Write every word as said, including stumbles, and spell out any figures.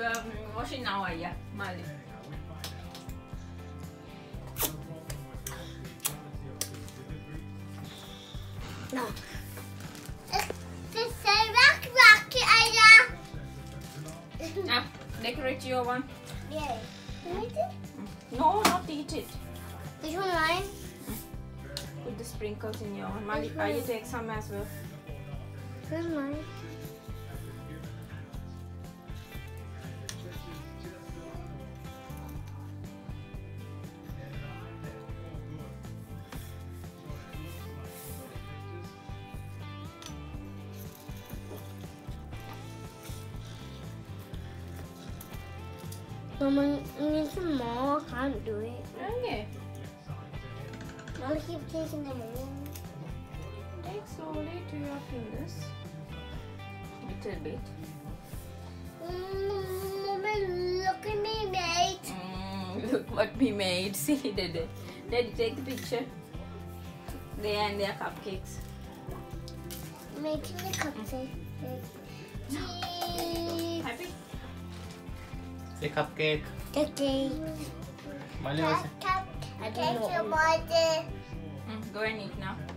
um, washing now, yeah, Mali. No. This is a rock rocket, Aya. Now, decorate your one. Yeah. Can I eat it? No, not eat it. Which one, mine? Put the sprinkles in your one. Mali, Which Aya, one? take some as well. Where's mine? Mama, we need some more. I can't do it. Okay. Mama keep taking them in. Take slowly to your fingers. Little bit. Mm, Mama, look at me, mate. Mm, look what we made. See, Daddy. Daddy, take the picture. They and their cupcakes. Making the cupcake. Cheese. Happy? Say cupcake. Cupcake. Mali, what's it? Cupcake. Cupcake. Mm, go and eat now.